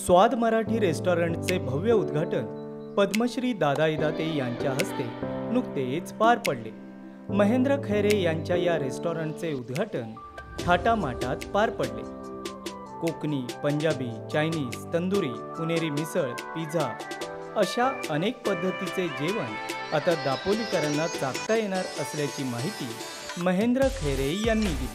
स्वाद मराठी रेस्टॉरंटचे भव्य उद्घाटन पद्मश्री दादा इदाते यांच्या हस्ते नुकतेच पार पडले। महेंद्र खैरे यांच्या या रेस्टॉरंटचे उद्घाटन थाटामाटात पार पडले। कोकणी, पंजाबी, चायनीज, तंदुरी, पुणेरी मिसळ, पिझ्झा अशा अनेक पद्धतीचे जेवण आता दापोलीकरांना चाखता येणार असल्याची माहिती महेंद्र खैरे यांनी दिली।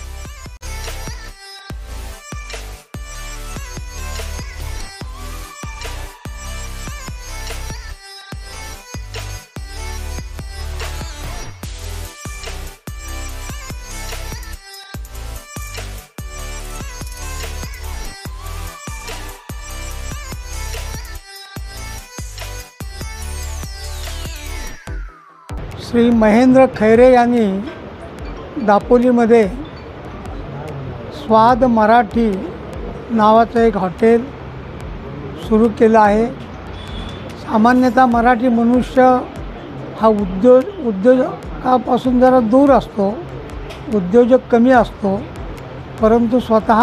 श्री महेंद्र खैरे यांनी दापोलीमध्ये स्वाद मराठी नावाचं एक हॉटेल सुरू केलं आहे। सामान्यतः मराठी मनुष्य हा उद्योजकापासून जरा दूर असतो, उद्योजक कमी असतो, परंतु स्वतः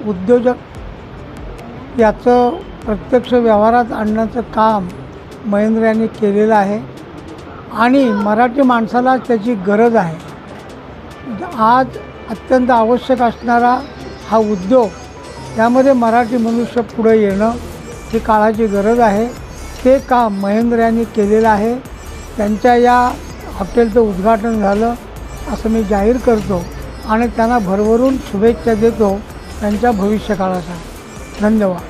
उद्योजक याचं प्रत्यक्ष व्यवहारात आणण्याचं काम महेंद्र यांनी केलेलं आहे आणि मराठी माणसाला त्याची गरज आहे। आज अत्यंत आवश्यक असणारा हा उद्योग, त्यामध्ये मराठी मनुष्य पुढे येणं ही काळाची गरज आहे। ते काम महेंद्र यांनी केलेलं आहे। त्यांच्या या हॉटेलचं उद्घाटन झालं असं मी जाहीर करतो आणि त्यांना भरभरून शुभेच्छा देतो त्यांच्या भविष्यकाळासाठी। धन्यवाद।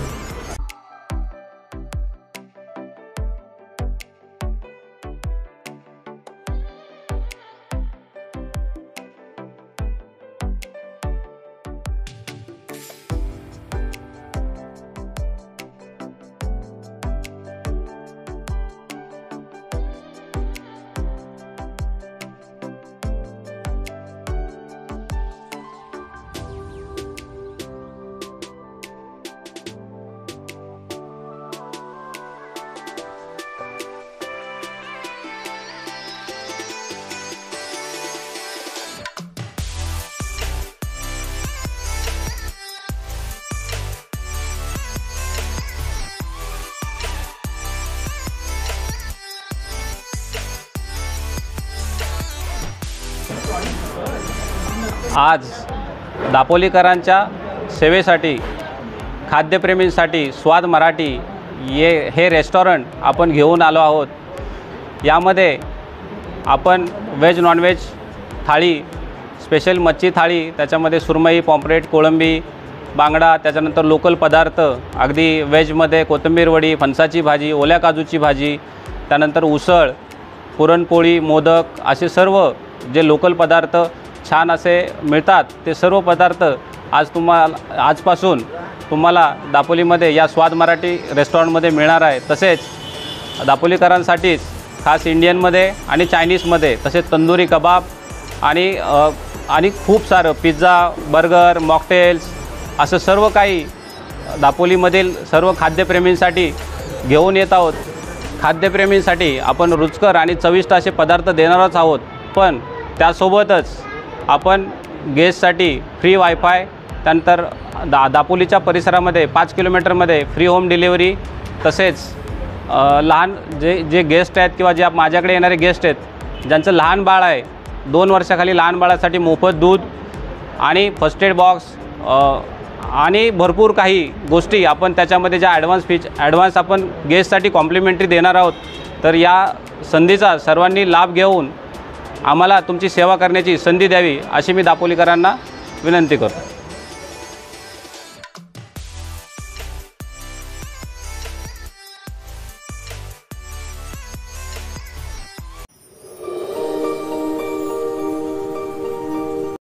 आज दापोलीकरांच्या सेवेसाठी, खाद्यप्रेमींसाठी स्वाद मराठी हे रेस्टॉरंट आपण घेऊन आलो आहोत। यामध्ये आपण व्हेज नॉनव्हेज थाळी, स्पेशल मच्छी थाळी, त्याच्यामध्ये सुरमई, पॉम्फ्रेट, कोळंबी, बांगडा, त्याच्यानंतर लोकल पदार्थ अगदी व्हेजमध्ये कोथिंबीर वडी, फणसाची भाजी, ओल्या काजूची भाजी, त्यानंतर उसळ, पुरणपोळी, मोदक असे सर्व जे लोकल पदार्थ छान असे मिळतात ते सर्व पदार्थ आजपासून तुम्हाला दापोलीमध्ये या स्वाद मराठी रेस्टॉरंटमध्ये मिळणार आहे। तसेच दापोलीकरांसाठीच खास इंडियनमध्ये आणि चायनीजमध्ये, तसेच तंदुरी कबाब आणि खूप सारं पिझ्झा, बर्गर, मॉकटेल्स असं सर्व काही दापोलीमधील सर्व खाद्यप्रेमींसाठी घेऊन येत आहोत। खाद्यप्रेमींसाठी आपण रुचकर आणि चविष्ट असे पदार्थ देणारच आहोत, पण त्यासोबतच आपण गेस्टसाठी फ्री वायफाय, त्यानंतर दापोलीच्या परिसरामध्ये 5 किलोमीटरमध्ये फ्री होम डिलिव्हरी, तसेच लहान जे गेस्ट आहेत किंवा जे माझ्याकडे येणारे गेस्ट आहेत ज्यांचं लहान बाळ आहे, 2 वर्षाखाली लहान बाळासाठी मोफत दूध आणि फर्स्ट एड बॉक्स आणि भरपूर काही गोष्टी आपण त्याच्यामध्ये ज्या ॲडव्हान्स आपण गेस्टसाठी कॉम्प्लिमेंटरी देणार आहोत। तर या संधीचा सर्वांनी लाभ घेऊन आम्हाला तुमची सेवा करण्याची संधी द्यावी अशी मी दापोलीकरांना विनंती करतो।